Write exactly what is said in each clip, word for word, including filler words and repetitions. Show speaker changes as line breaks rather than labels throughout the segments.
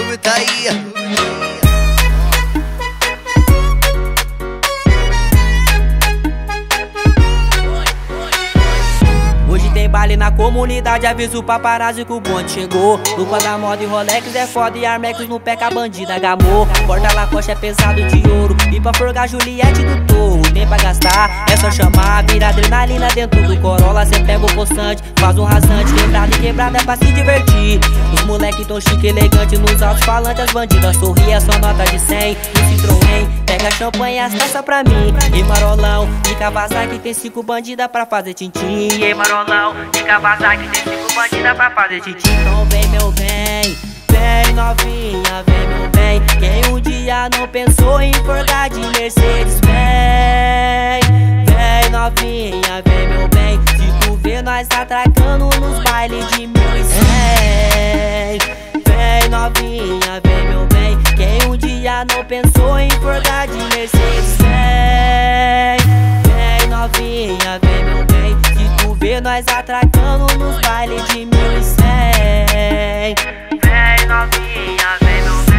Rubi tá aí.
Hoje tem baile na comunidade, avisa o paparazzi que o bonde chegou. Lupa da moda e Rolex é foda e Armex no pé com a bandida gamou. Porta Lacoste é pesado de ouro e pra forgar Juliette do Torro. Tem pra gastar, é só chamar, vira adrenalina dentro do Corolla. Cê pega o poçante, faz um rasante, quebrado e quebrada é pra se divertir. Os moleque tão chique, elegante, nos altos falantes as bandidas sorri, é só nota de cem. No Citroën, pega champanhe e as taças pra mim. E Marolão, de Kawasaki tem cinco bandidas pra fazer tintim. E Marolão, de Kawasaki tem cinco bandidas pra fazer tintim. Então vem meu bem, vem novinha, vem meu bem. Quem um dia não pensou em forgar de Mercedes, vem. Vem novinha, vem meu bem. Se tu vê nós atracando nos bailes de mil e cem. Vem novinha, vem meu bem. Quem um dia não pensou em forgar de Mercedes, vem. Vem novinha, vem meu bem. Se tu vê nós atracando nos bailes de mil e cem. Vem novinha, vem meu bem.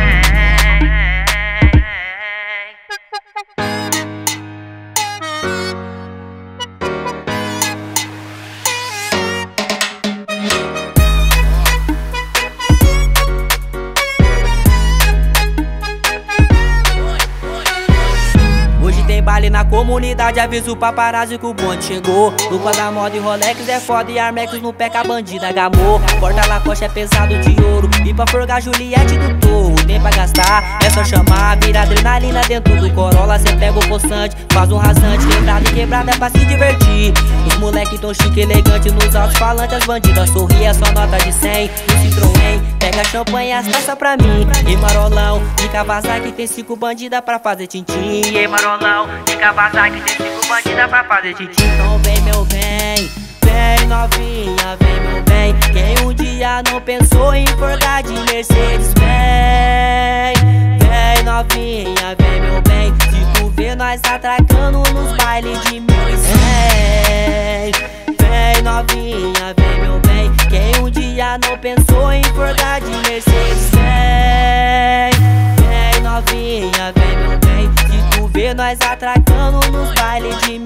Baile na comunidade, avisa o paparazzi que o bonde chegou. Lupa da moda e Rolex é foda e Armex no pé com a bandida gamou. Porta Lacoste é pesado de ouro e pra forgar Juliette do Torro. Tem pra gastar, é só chamar, vira adrenalina dentro do Corolla. Cê pega o poçante, faz um rasante, quebrado e quebrada é pra se divertir. Os moleque tão chique, elegante, nos altos falantes as bandidas sorri, é só nota de cem. No Citroën, pega champanhe e as taças pra mim. E Marolão, de Kawasaki tem cinco bandidas pra fazer tintim. E Marolão, de Kawasaki tem cinco bandidas pra fazer tintim. Então vem meu bem, vem novinha, vem meu bem. Quem um dia não pensou em forgar de Mercedes, vem. Vem novinha, vem meu bem. Se tu vê nós atracando nos bailes de mil e cem. Vem novinha, vem meu bem. Quem um dia não pensou em forgar de Mercedes, vem. Vem novinha, vem meu bem. Se tu vê nós atracando nos bailes de